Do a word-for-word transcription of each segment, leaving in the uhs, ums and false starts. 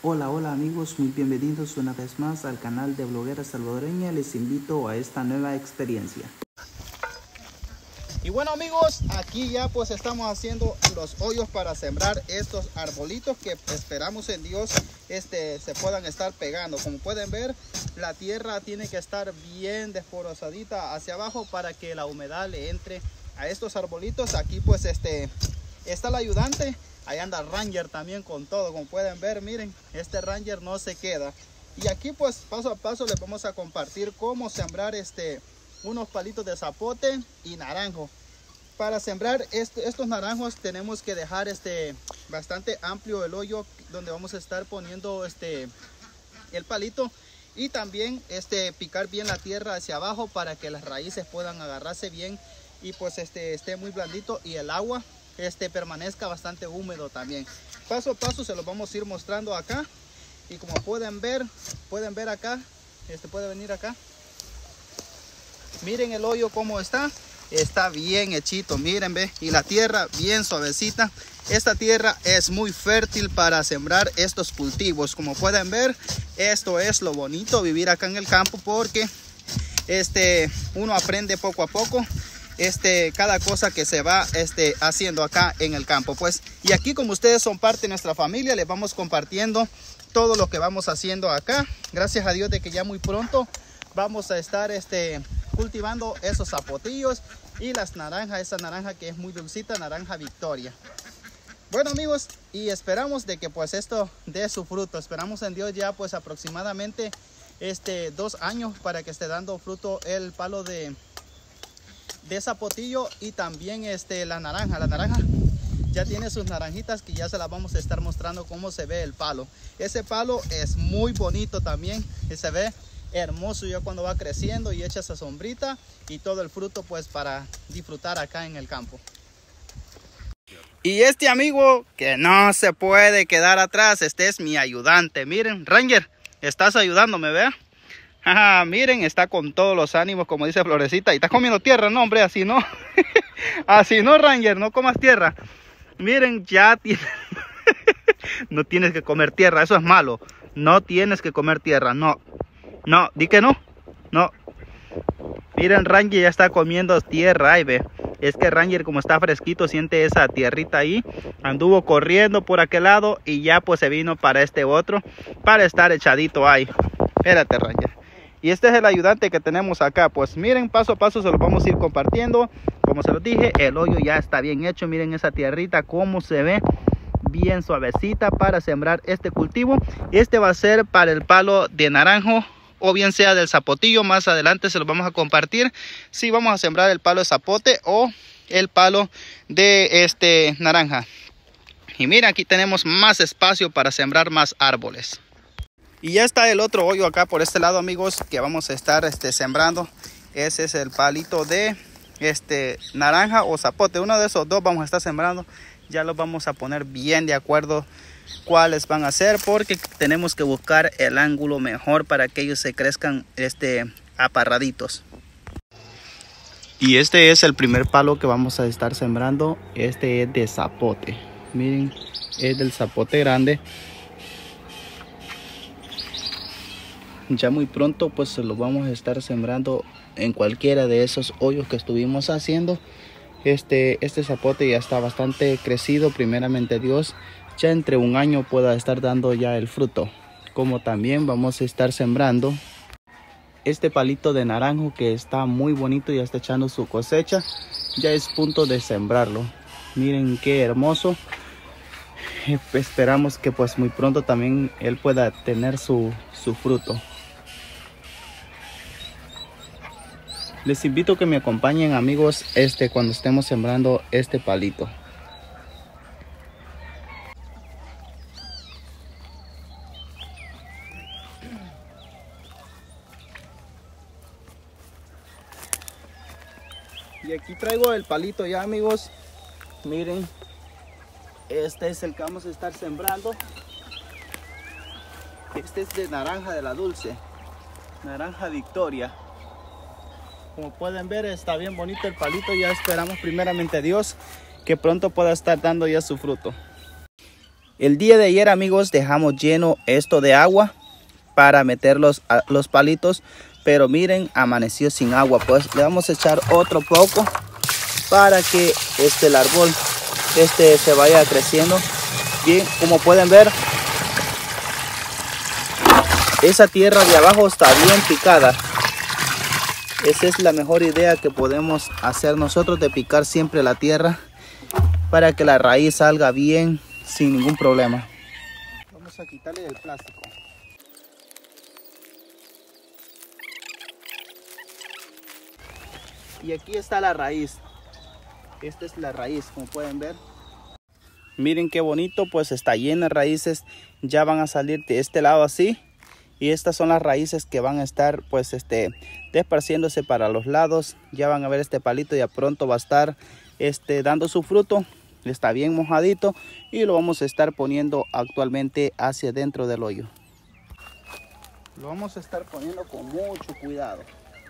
Hola, hola amigos, muy bienvenidos una vez más al canal de Bloguera Salvadoreña. Les invito a esta nueva experiencia. Y bueno amigos, aquí ya pues estamos haciendo los hoyos para sembrar estos arbolitos que esperamos en Dios este, se puedan estar pegando. Como pueden ver, la tierra tiene que estar bien desforosadita hacia abajo para que la humedad le entre a estos arbolitos. Aquí pues este está el ayudante, ahí anda Ranger también con todo. Como pueden ver, miren, este Ranger no se queda. Y aquí pues paso a paso les vamos a compartir cómo sembrar este unos palitos de zapote y naranjo. Para sembrar este, estos naranjos tenemos que dejar este bastante amplio el hoyo donde vamos a estar poniendo este el palito, y también este picar bien la tierra hacia abajo para que las raíces puedan agarrarse bien y pues este esté muy blandito y el agua este permanezca bastante húmedo también. Paso a paso se los vamos a ir mostrando acá, y como pueden ver, pueden ver acá, este puede venir acá. Miren el hoyo cómo está, está bien hechito, miren, ve, y la tierra bien suavecita. Esta tierra es muy fértil para sembrar estos cultivos. Como pueden ver, esto es lo bonito vivir acá en el campo, porque este uno aprende poco a poco este cada cosa que se va este haciendo acá en el campo, pues. Y aquí, como ustedes son parte de nuestra familia, les vamos compartiendo todo lo que vamos haciendo acá. Gracias a Dios de que ya muy pronto vamos a estar este cultivando esos zapotillos y las naranjas, esa naranja que es muy dulcita, naranja Victoria. Bueno amigos, y esperamos de que pues esto dé su fruto. Esperamos en Dios ya pues aproximadamente este dos años para que esté dando fruto el palo de de zapotillo, y también este la naranja. La naranja ya tiene sus naranjitas que ya se las vamos a estar mostrando cómo se ve el palo. Ese palo es muy bonito también, y se ve hermoso ya cuando va creciendo y echa esa sombrita y todo el fruto pues para disfrutar acá en el campo. Y este amigo que no se puede quedar atrás, este es mi ayudante. Miren, Ranger, estás ayudándome, ¿vea? Ajá, miren, está con todos los ánimos, como dice Florecita, y está comiendo tierra, no hombre, así no. Así no, Ranger, no comas tierra. Miren, ya tiene... No tienes que comer tierra, eso es malo. No tienes que comer tierra, no. No, di que no. No. Miren, Ranger ya está comiendo tierra. Ahí ve. Es que Ranger, como está fresquito, siente esa tierrita ahí. Anduvo corriendo por aquel lado y ya pues se vino para este otro, para estar echadito ahí. Espérate, Ranger. Y este es el ayudante que tenemos acá. Pues miren, paso a paso se los vamos a ir compartiendo. Como se los dije, el hoyo ya está bien hecho. Miren esa tierrita cómo se ve, bien suavecita para sembrar este cultivo. Este va a ser para el palo de naranjo, o bien sea del zapotillo. Más adelante se los vamos a compartir si vamos a sembrar el palo de zapote o el palo de este naranja. Y mira, aquí tenemos más espacio para sembrar más árboles. Y ya está el otro hoyo acá por este lado, amigos, que vamos a estar este, sembrando. Ese es el palito de este naranja o zapote. Uno de esos dos vamos a estar sembrando. Ya los vamos a poner bien de acuerdo cuáles van a ser, porque tenemos que buscar el ángulo mejor para que ellos se crezcan este aparraditos. Y este es el primer palo que vamos a estar sembrando. Este es de zapote, miren, es del zapote grande. Ya muy pronto pues se lo vamos a estar sembrando en cualquiera de esos hoyos que estuvimos haciendo. Este, este zapote ya está bastante crecido, primeramente Dios ya entre un año pueda estar dando ya el fruto. Como también vamos a estar sembrando este palito de naranjo que está muy bonito, ya está echando su cosecha, ya es punto de sembrarlo. Miren qué hermoso. Esperamos que pues muy pronto también él pueda tener su, su fruto. Les invito a que me acompañen, amigos, este cuando estemos sembrando este palito. Y aquí traigo el palito ya, amigos. Miren, este es el que vamos a estar sembrando. Este es de naranja de la dulce, naranja Victoria. Como pueden ver, está bien bonito el palito. Ya esperamos primeramente a Dios que pronto pueda estar dando ya su fruto. El día de ayer, amigos, dejamos lleno esto de agua para meter los, los palitos, pero miren, amaneció sin agua. Pues le vamos a echar otro poco para que este el árbol este se vaya creciendo bien. Como pueden ver, esa tierra de abajo está bien picada. Esa es la mejor idea que podemos hacer nosotros, de picar siempre la tierra para que la raíz salga bien sin ningún problema. Vamos a quitarle el plástico. Y aquí está la raíz. Esta es la raíz, como pueden ver. Miren qué bonito, pues está llena de raíces. Ya van a salir de este lado así. Y estas son las raíces que van a estar pues este desparciéndose para los lados. Ya van a ver este palito, ya pronto va a estar este dando su fruto. Está bien mojadito y lo vamos a estar poniendo actualmente hacia dentro del hoyo. Lo vamos a estar poniendo con mucho cuidado.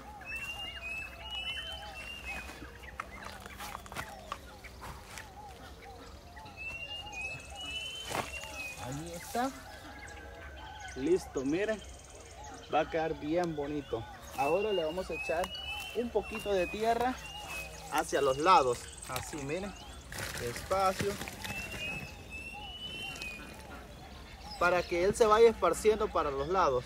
Ahí está. Listo, miren. Va a quedar bien bonito. Ahora le vamos a echar un poquito de tierra hacia los lados. Así, miren. Despacio. Para que él se vaya esparciendo para los lados.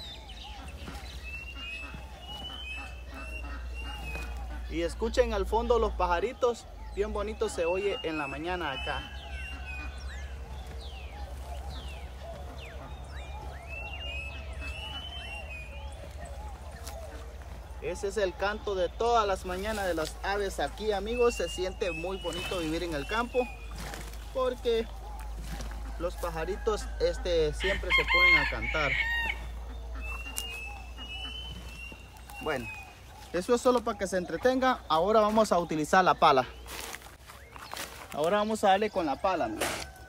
Y escuchen al fondo los pajaritos. Bien bonito se oye en la mañana acá. Ese es el canto de todas las mañanas de las aves aquí, amigos. Se siente muy bonito vivir en el campo porque los pajaritos este, siempre se ponen a cantar. Bueno, eso es solo para que se entretenga. Ahora vamos a utilizar la pala. Ahora vamos a darle con la pala, amigos.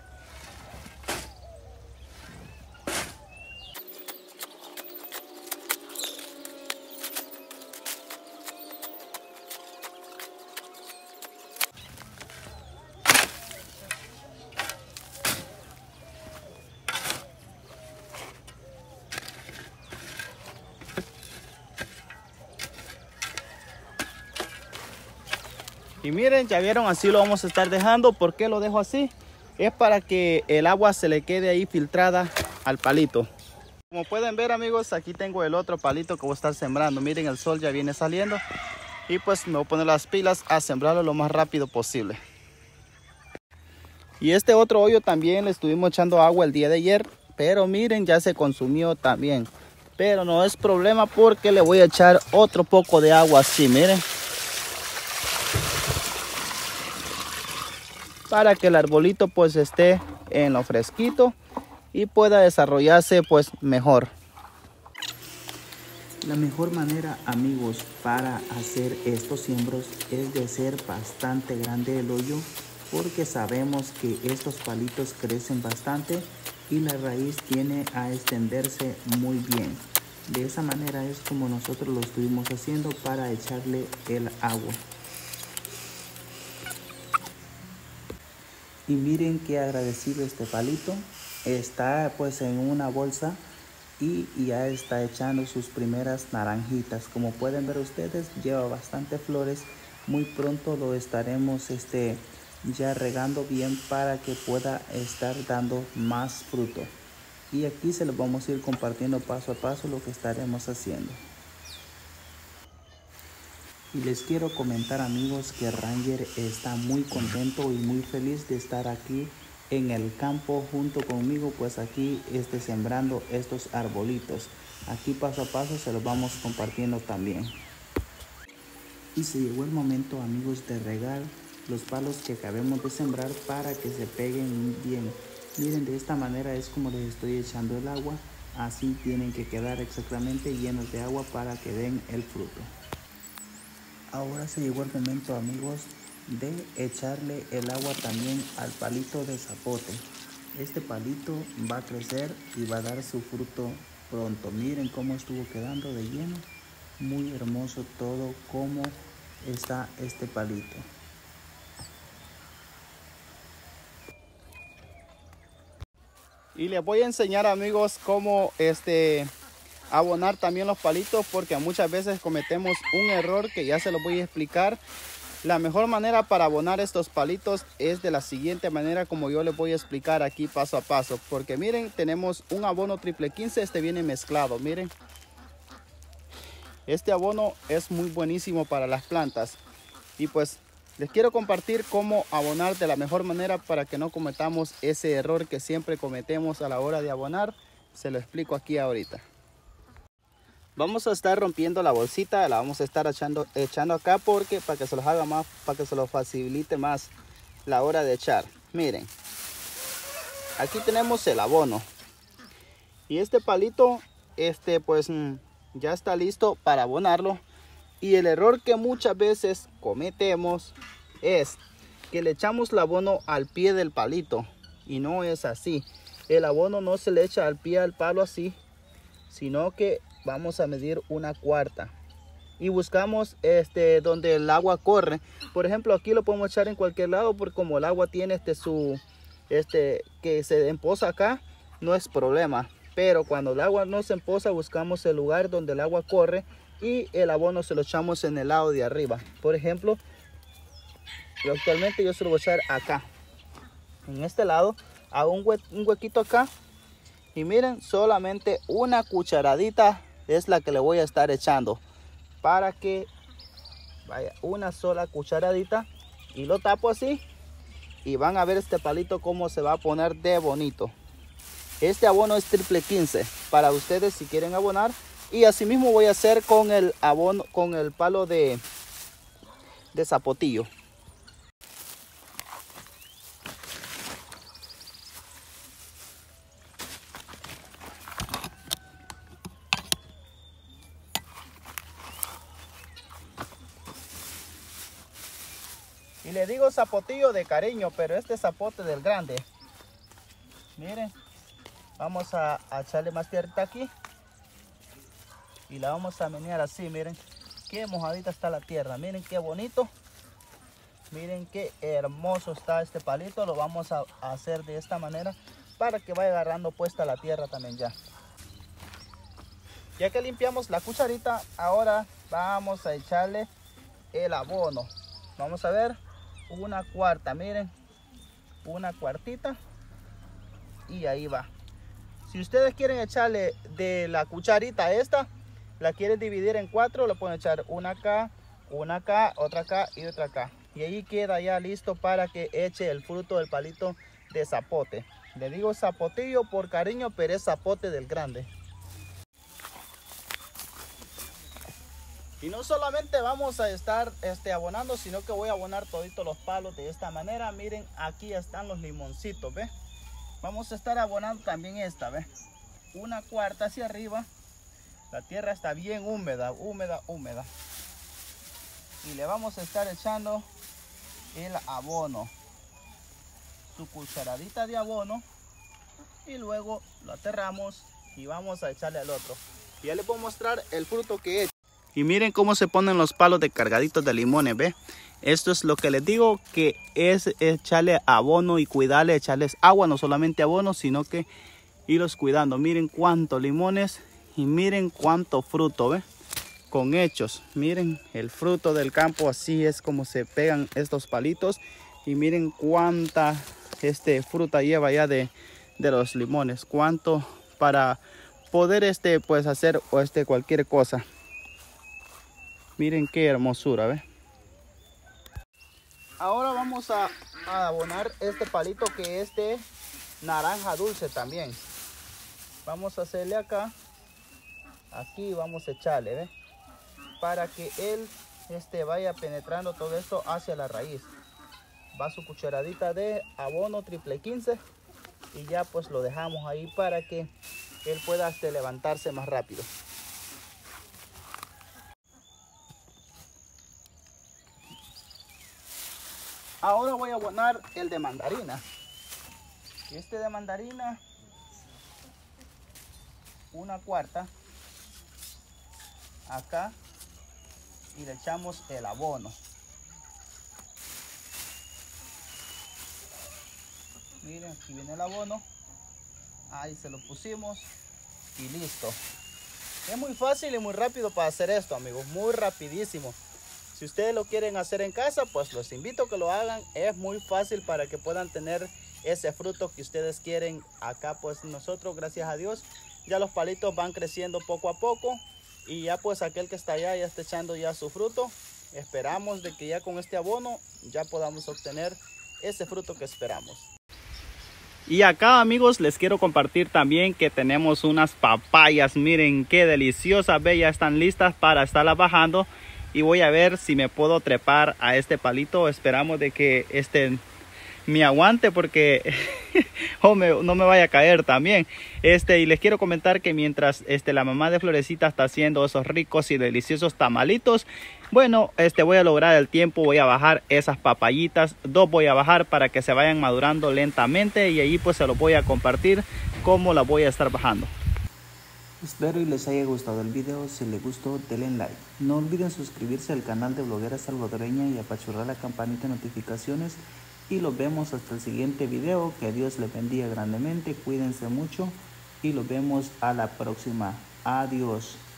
Y miren, ya vieron, así lo vamos a estar dejando. ¿Por qué lo dejo así? Es para que el agua se le quede ahí filtrada al palito. Como pueden ver, amigos, aquí tengo el otro palito que voy a estar sembrando. Miren, el sol ya viene saliendo. Y pues me voy a poner las pilas a sembrarlo lo más rápido posible. Y este otro hoyo también le estuvimos echando agua el día de ayer. Pero miren, ya se consumió también. Pero no es problema porque le voy a echar otro poco de agua así, miren. Para que el arbolito pues esté en lo fresquito y pueda desarrollarse pues mejor. La mejor manera, amigos, para hacer estos siembros es de hacer bastante grande el hoyo, porque sabemos que estos palitos crecen bastante y la raíz tiene a extenderse muy bien. De esa manera es como nosotros lo estuvimos haciendo para echarle el agua. Y miren qué agradecido este palito. Está pues en una bolsa y ya está echando sus primeras naranjitas. Como pueden ver ustedes, lleva bastante flores. Muy pronto lo estaremos este, ya regando bien para que pueda estar dando más fruto. Y aquí se los vamos a ir compartiendo paso a paso lo que estaremos haciendo. Y les quiero comentar, amigos, que Ranger está muy contento y muy feliz de estar aquí en el campo junto conmigo, pues aquí este, sembrando estos arbolitos. Aquí paso a paso se los vamos compartiendo también. Y se llegó el momento, amigos, de regar los palos que acabemos de sembrar para que se peguen bien. Miren, de esta manera es como les estoy echando el agua. Así tienen que quedar exactamente llenos de agua para que den el fruto. Ahora se llegó el momento, amigos, de echarle el agua también al palito de zapote. Este palito va a crecer y va a dar su fruto pronto. Miren cómo estuvo quedando de lleno. Muy hermoso todo como está este palito. Y les voy a enseñar, amigos, cómo este abonar también los palitos, porque muchas veces cometemos un error que ya se los voy a explicar. La mejor manera para abonar estos palitos es de la siguiente manera, como yo les voy a explicar aquí paso a paso. Porque miren, tenemos un abono triple quince, este viene mezclado, miren. Este abono es muy buenísimo para las plantas. Y pues les quiero compartir cómo abonar de la mejor manera para que no cometamos ese error que siempre cometemos a la hora de abonar. Se lo explico aquí ahorita. Vamos a estar rompiendo la bolsita, la vamos a estar echando, echando acá porque para que se los haga más, para que se los facilite más la hora de echar. Miren, aquí tenemos el abono y este palito, este pues ya está listo para abonarlo. Y el error que muchas veces cometemos es que le echamos el abono al pie del palito y no es así. El abono no se le echa al pie al palo así, sino que vamos a medir una cuarta y buscamos este donde el agua corre. Por ejemplo, aquí lo podemos echar en cualquier lado porque como el agua tiene este su este que se empoza acá, no es problema. Pero cuando el agua no se empoza, buscamos el lugar donde el agua corre y el abono se lo echamos en el lado de arriba. Por ejemplo, actualmente yo se lo voy a echar acá en este lado, hago un, hue un huequito acá. Y miren, solamente una cucharadita es la que le voy a estar echando. Para que vaya una sola cucharadita. Y lo tapo así. Y van a ver este palito cómo se va a poner de bonito. Este abono es triple quince para ustedes si quieren abonar. Y así mismo voy a hacer con el abono, con el palo de, de zapotillo. Y le digo zapotillo de cariño, pero este zapote del grande. Miren, vamos a, a echarle más tierra aquí. Y la vamos a menear así, miren. Qué mojadita está la tierra, miren qué bonito. Miren qué hermoso está este palito. Lo vamos a, a hacer de esta manera para que vaya agarrando puesta la tierra también ya. Ya que limpiamos la cucharita, ahora vamos a echarle el abono. Vamos a ver. Una cuarta, miren, una cuartita y ahí va. Si ustedes quieren echarle de la cucharita esta, la quieren dividir en cuatro, le pueden echar una acá, una acá, otra acá y otra acá. Y ahí queda ya listo para que eche el fruto del palito de zapote. Le digo zapotillo por cariño, pero es zapote del grande. Y no solamente vamos a estar este, abonando, sino que voy a abonar toditos los palos de esta manera. Miren, aquí están los limoncitos, ¿ve? Vamos a estar abonando también esta, ¿ve? Una cuarta hacia arriba. La tierra está bien húmeda, húmeda, húmeda. Y le vamos a estar echando el abono. Su cucharadita de abono. Y luego lo aterramos y vamos a echarle al otro. Y ya les voy a mostrar el fruto que he hecho. Y miren cómo se ponen los palos de cargaditos de limones, ¿ve? Esto es lo que les digo, que es echarle abono y cuidarle, echarles agua, no solamente abono, sino que irlos cuidando. Miren cuántos limones y miren cuánto fruto, ¿ve? Con hechos. Miren el fruto del campo, así es como se pegan estos palitos. Y miren cuánta este, fruta lleva ya de, de los limones. Cuánto para poder este, pues, hacer este, cualquier cosa. Miren qué hermosura, ¿ve? Ahora vamos a, a abonar este palito que es de naranja dulce también. Vamos a hacerle acá. Aquí vamos a echarle, ¿ve? Para que él este, vaya penetrando todo esto hacia la raíz. Va su cucharadita de abono triple quince. Y ya pues lo dejamos ahí para que él pueda este, levantarse más rápido. Ahora voy a abonar el de mandarina. Este de mandarina, una cuarta acá y le echamos el abono. Miren, aquí viene el abono. Ahí se lo pusimos y listo. Es muy fácil y muy rápido para hacer esto, amigos, muy rapidísimo. Si ustedes lo quieren hacer en casa, pues los invito a que lo hagan. Es muy fácil para que puedan tener ese fruto que ustedes quieren. Acá pues nosotros, gracias a Dios, ya los palitos van creciendo poco a poco. Y ya pues aquel que está allá ya está echando ya su fruto. Esperamos de que ya con este abono ya podamos obtener ese fruto que esperamos. Y acá, amigos, les quiero compartir también que tenemos unas papayas. Miren qué deliciosas, bellas, están listas para estarlas bajando. Y voy a ver si me puedo trepar a este palito. Esperamos de que este me aguante porque oh, me, no me vaya a caer también. Este, y les quiero comentar que mientras este, la mamá de Florecita está haciendo esos ricos y deliciosos tamalitos, bueno, este, voy a lograr el tiempo. Voy a bajar esas papayitas. Dos voy a bajar para que se vayan madurando lentamente. Y ahí pues se los voy a compartir cómo las voy a estar bajando. Espero y les haya gustado el video. Si les gustó, denle like. No olviden suscribirse al canal de Bloguera Salvadoreña y apachurrar la campanita de notificaciones. Y los vemos hasta el siguiente video. Que Dios les bendiga grandemente. Cuídense mucho y los vemos a la próxima. Adiós.